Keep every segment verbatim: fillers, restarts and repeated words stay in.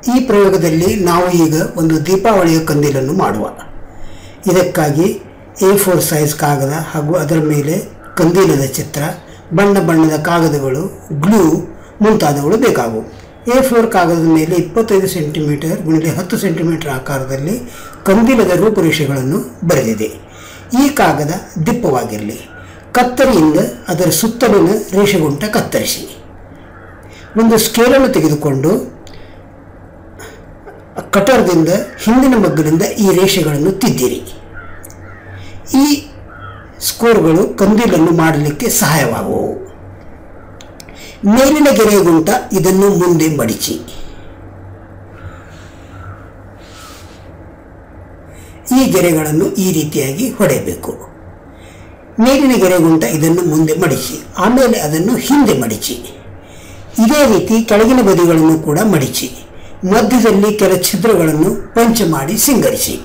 ಈ ಪ್ರಯೋಗದಲ್ಲಿ ನಾವು ಈಗ ಒಂದು ದೀಪಾವಳಿಯ ಕಂದೀಲನ್ನು ಮಾಡುವ. ಇದಕ್ಕಾಗಿ ಎ ಫೋರ್ ಸೈಜ್ ಕಾಗದ ಹಾಗೂ ಅದರ ಮೇಲೆ ಕಂದೀಲದ ಚಿತ್ರ, ಬಣ್ಣ ಬಣ್ಣದ ಕಾಗದಗಳು, ಗ್ಲೂ ಮುಂತಾದವುಗಳು ಬೇಕಾಗುವು. ಎ ಫೋರ್ ಕಾಗದದ ಮೇಲೆ ಇಪ್ಪತ್ತೈದು ಸೆಂಟಿಮೀಟರ್ ಗುಣಿಲೆ ಹತ್ತು ಸೆಂಟಿಮೀಟರ್ ಆಕಾರದಲ್ಲಿ ಕಂದೀಲದ ರೂಪುರೇಷೆಗಳನ್ನು ಬರೆದಿದೆ. ಈ ಕಾಗದ ದಿಪ್ಪವಾಗಿರಲಿ. ಕತ್ತರಿಯಿಂದ ಅದರ ಸುತ್ತಲಿನ ರೇಷೆಗುಂಟ ಕತ್ತರಿಸಿ. ಒಂದು ಸ್ಕೇಲನ್ನು ತೆಗೆದುಕೊಂಡು ಕಟರ್ದಿಂದ ಹಿಂದಿನ ಮಗ್ಗಲಿಂದ ಈ ರೇಷೆಗಳನ್ನು ತಿದ್ದಿರಿ. ಈ ಸ್ಕೋರ್ಗಳು ಕಂದೀಲನ್ನು ಮಾಡಲಿಕ್ಕೆ ಸಹಾಯವಾಗುವವು. ಮೇಲಿನ ಗೆರೆಯ ಗುಂಟ ಇದನ್ನು ಮುಂದೆ ಮಡಿಚಿ. ಈ ಗೆರೆಗಳನ್ನು ಈ ರೀತಿಯಾಗಿ ಹೊಡೆಯಬೇಕು. ಮೇಲಿನ ಗೆರೆ ಗುಂಟ ಇದನ್ನು ಮುಂದೆ ಮಡಿಚಿ, ಆಮೇಲೆ ಅದನ್ನು ಹಿಂದೆ ಮಡಿಚಿ. ಇದೇ ರೀತಿ ಕೆಳಗಿನ ಬದಿಗಳನ್ನು ಕೂಡ ಮಡಿಚಿ. ಮಧ್ಯದಲ್ಲಿ ಕೆಲ ಛಿದ್ರಗಳನ್ನು ಪಂಚ ಮಾಡಿ ಸಿಂಗರಿಸಿ.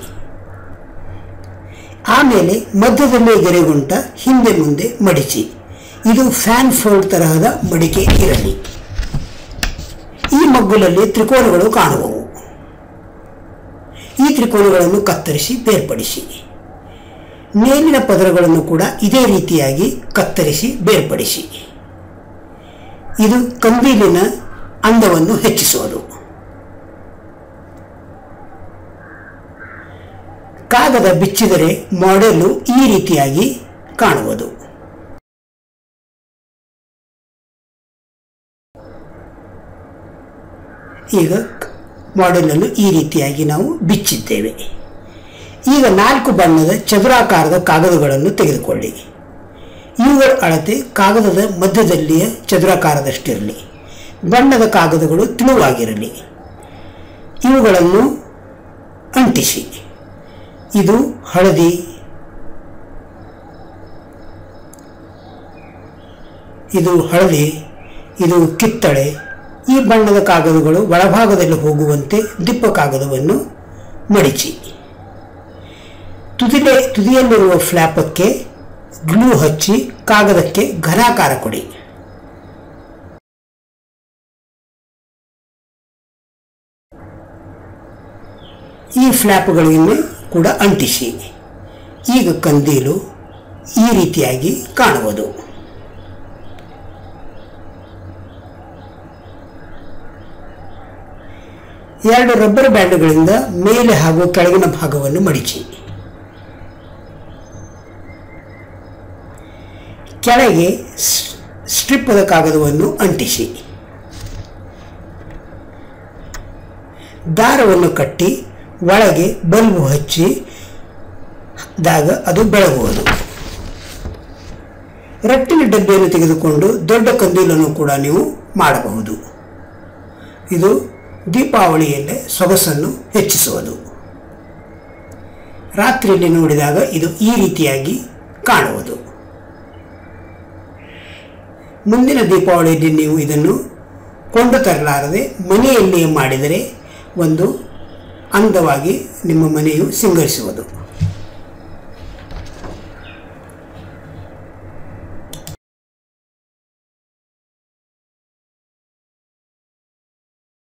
ಆಮೇಲೆ ಮಧ್ಯದಲ್ಲಿ ಗೆರೆಗುಂಟ ಹಿಂದೆ ಮುಂದೆ ಮಡಿಚಿ. ಇದು ಫ್ಯಾನ್ ಫೋಲ್ಡ್ ತರಹದ ಮಡಿಕೆ ಇರಲಿ. ಈ ಮಗ್ಗುಲಲ್ಲಿ ತ್ರಿಕೋನಗಳು ಕಾಣುವವು. ಈ ತ್ರಿಕೋನಗಳನ್ನು ಕತ್ತರಿಸಿ ಬೇರ್ಪಡಿಸಿ. ಮೇಲಿನ ಪದರಗಳನ್ನು ಕೂಡ ಇದೇ ರೀತಿಯಾಗಿ ಕತ್ತರಿಸಿ ಬೇರ್ಪಡಿಸಿ. ಇದು ಕಂದೀಲಿನ ಅಂದವನ್ನು ಹೆಚ್ಚಿಸುವುದು. ಕಾಗದ ಬಿಚ್ಚಿದರೆ ಮಾಡೆಲು ಈ ರೀತಿಯಾಗಿ ಕಾಣುವುದು. ಈಗ ಮಾಡೆಲನ್ನು ಈ ರೀತಿಯಾಗಿ ನಾವು ಬಿಚ್ಚಿದ್ದೇವೆ. ಈಗ ನಾಲ್ಕು ಬಣ್ಣದ ಚದುರಾಕಾರದ ಕಾಗದಗಳನ್ನು ತೆಗೆದುಕೊಳ್ಳಿ. ಇವುಗಳ ಅಳತೆ ಕಾಗದದ ಮಧ್ಯದಲ್ಲಿಯ ಚದುರಾಕಾರದಷ್ಟಿರಲಿ. ಬಣ್ಣದ ಕಾಗದಗಳು ತಿಳುವಾಗಿರಲಿ. ಇವುಗಳನ್ನು ಅಂಟಿಸಿ. ಇದು ಹಳದಿ, ಇದು ಹಳದಿ, ಇದು ಕಿತ್ತಳೆ. ಈ ಬಣ್ಣದ ಕಾಗದಗಳು ಒಳಭಾಗದಲ್ಲಿ ಹೋಗುವಂತೆ ದಿಪ್ಪ ಕಾಗದವನ್ನು ಮಡಿಚಿ. ತುದಿಲೆ ತುದಿಯಲ್ಲಿರುವ ಫ್ಲ್ಯಾಪಕ್ಕೆ ಗ್ಲೂ ಹಚ್ಚಿ ಕಾಗದಕ್ಕೆ ಘನಾಕಾರ ಕೊಡಿ. ಈ ಫ್ಲ್ಯಾಪ್ಗಳನ್ನು ಕೂಡ ಅಂಟಿಸಿ. ಈಗ ಕಂದೀಲು ಈ ರೀತಿಯಾಗಿ ಕಾಣುವುದು. ಎರಡು ರಬ್ಬರ್ ಬ್ಯಾಂಡ್ಗಳಿಂದ ಮೇಲೆ ಹಾಗೂ ಕೆಳಗಿನ ಭಾಗವನ್ನು ಮಡಿಚಿ. ಕೆಳಗೆ ಸ್ಟ್ರಿಪ್ಪದ ಕಾಗದವನ್ನು ಅಂಟಿಸಿ. ದಾರವನ್ನು ಕಟ್ಟಿ ಒಳಗೆ ಬಲ್ಬು ಹಚ್ಚಿದಾಗ ಅದು ಬೆಳಗುವುದು. ರಟ್ಟಿನ ಡಬ್ಬಿಯನ್ನು ತೆಗೆದುಕೊಂಡು ದೊಡ್ಡ ಕಂದೀಲನ್ನು ಕೂಡ ನೀವು ಮಾಡಬಹುದು. ಇದು ದೀಪಾವಳಿಯಲ್ಲೇ ಸೊಗಸನ್ನು ಹೆಚ್ಚಿಸುವುದು. ರಾತ್ರಿಯಲ್ಲಿ ನೋಡಿದಾಗ ಇದು ಈ ರೀತಿಯಾಗಿ ಕಾಣುವುದು. ಮುಂದಿನ ದೀಪಾವಳಿಯಲ್ಲಿ ನೀವು ಇದನ್ನು ಕೊಂಡು ತರಲಾರದೆ ಮನೆಯಲ್ಲಿಯೇ ಮಾಡಿದರೆ ಒಂದು ಅಂದವಾಗಿ ನಿಮ್ಮ ಮನೆಯು ಸಿಂಗರಿಸುವುದು.